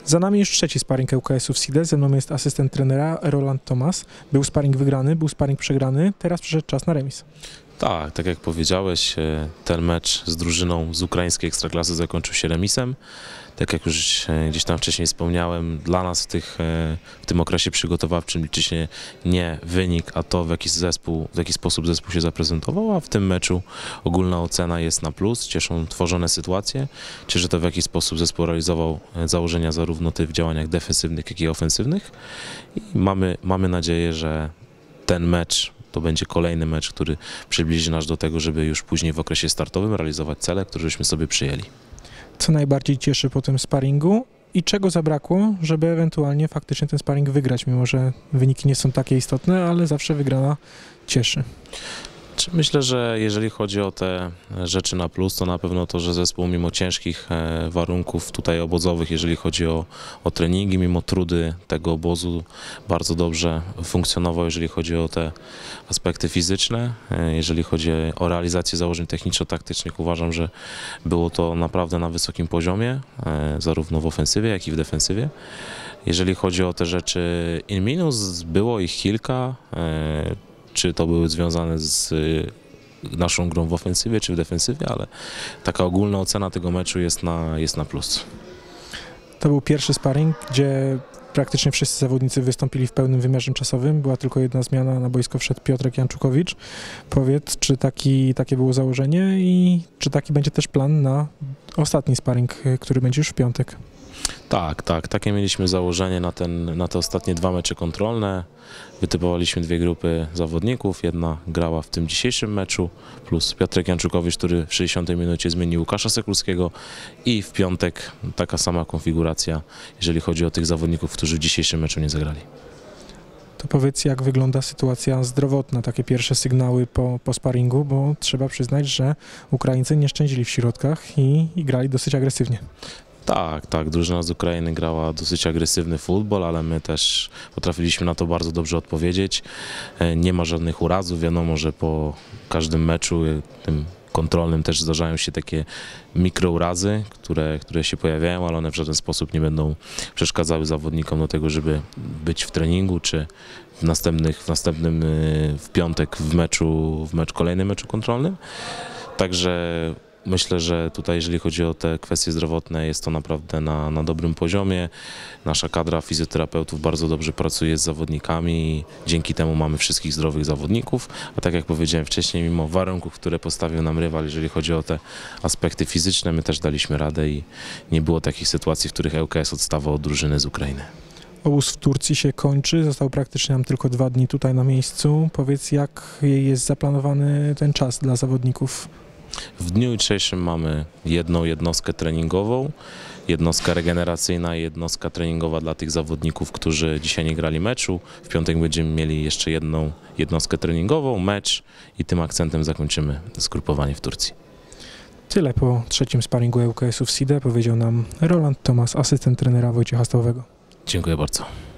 Za nami już trzeci sparring ŁKS-u w SIDE, ze mną jest asystent trenera Roland Thomas. Był sparring wygrany, był sparring przegrany, teraz przyszedł czas na remis. Tak jak powiedziałeś, ten mecz z drużyną z ukraińskiej ekstraklasy zakończył się remisem. Tak jak już gdzieś tam wcześniej wspomniałem, dla nas w tym okresie przygotowawczym liczy się nie wynik, a to w jaki sposób zespół się zaprezentował, a w tym meczu ogólna ocena jest na plus, cieszą tworzone sytuacje, cieszy to w jaki sposób zespół realizował założenia zarówno w działaniach defensywnych, jak i ofensywnych i mamy nadzieję, że ten mecz to będzie kolejny mecz, który przybliży nas do tego, żeby już później w okresie startowym realizować cele, które żeśmy sobie przyjęli. Co najbardziej cieszy po tym sparingu i czego zabrakło, żeby ewentualnie faktycznie ten sparing wygrać, mimo że wyniki nie są takie istotne, ale zawsze wygrana cieszy. Myślę, że jeżeli chodzi o te rzeczy na plus, to na pewno to, że zespół mimo ciężkich warunków tutaj obozowych, jeżeli chodzi o treningi, mimo trudy tego obozu, bardzo dobrze funkcjonował, jeżeli chodzi o te aspekty fizyczne. Jeżeli chodzi o realizację założeń techniczno-taktycznych, uważam, że było to naprawdę na wysokim poziomie, zarówno w ofensywie, jak i w defensywie. Jeżeli chodzi o te rzeczy in minus, było ich kilka. Czy to były związane z naszą grą w ofensywie, czy w defensywie, ale taka ogólna ocena tego meczu jest na plus. To był pierwszy sparring, gdzie praktycznie wszyscy zawodnicy wystąpili w pełnym wymiarze czasowym. Była tylko jedna zmiana, na boisko wszedł Piotrek Janczukowicz. Powiedz, czy takie było założenie i czy taki będzie też plan na ostatni sparring, który będzie już w piątek? Tak, takie mieliśmy założenie na te ostatnie dwa mecze kontrolne. Wytypowaliśmy dwie grupy zawodników, jedna grała w tym dzisiejszym meczu, plus Piotrek Janczukowicz, który w 60 minucie zmienił Łukasza Sekulskiego i w piątek taka sama konfiguracja, jeżeli chodzi o tych zawodników, którzy w dzisiejszym meczu nie zagrali. To powiedz, jak wygląda sytuacja zdrowotna, takie pierwsze sygnały po sparingu, bo trzeba przyznać, że Ukraińcy nie szczędzili w środkach i grali dosyć agresywnie. Tak, drużyna z Ukrainy grała dosyć agresywny futbol, ale my też potrafiliśmy na to bardzo dobrze odpowiedzieć. Nie ma żadnych urazów, wiadomo, że po każdym meczu tym kontrolnym też zdarzają się takie mikrourazy, które się pojawiają, ale one w żaden sposób nie będą przeszkadzały zawodnikom do tego, żeby być w treningu, czy w piątek w kolejnym meczu kontrolnym. Także myślę, że tutaj, jeżeli chodzi o te kwestie zdrowotne, jest to naprawdę na dobrym poziomie. Nasza kadra fizjoterapeutów bardzo dobrze pracuje z zawodnikami i dzięki temu mamy wszystkich zdrowych zawodników. A tak jak powiedziałem wcześniej, mimo warunków, które postawił nam rywal, jeżeli chodzi o te aspekty fizyczne, my też daliśmy radę i nie było takich sytuacji, w których ŁKS odstawał od drużyny z Ukrainy. Obóz w Turcji się kończy, został praktycznie nam tylko 2 dni tutaj na miejscu. Powiedz, jak jest zaplanowany ten czas dla zawodników? W dniu jutrzejszym mamy jedną jednostkę treningową, jednostka regeneracyjna i jednostka treningowa dla tych zawodników, którzy dzisiaj nie grali meczu. W piątek będziemy mieli jeszcze jedną jednostkę treningową, mecz i tym akcentem zakończymy zgrupowanie w Turcji. Tyle po trzecim sparingu ŁKS-u w SIDE, powiedział nam Roland Thomas, asystent trenera Wojciecha Stałowego. Dziękuję bardzo.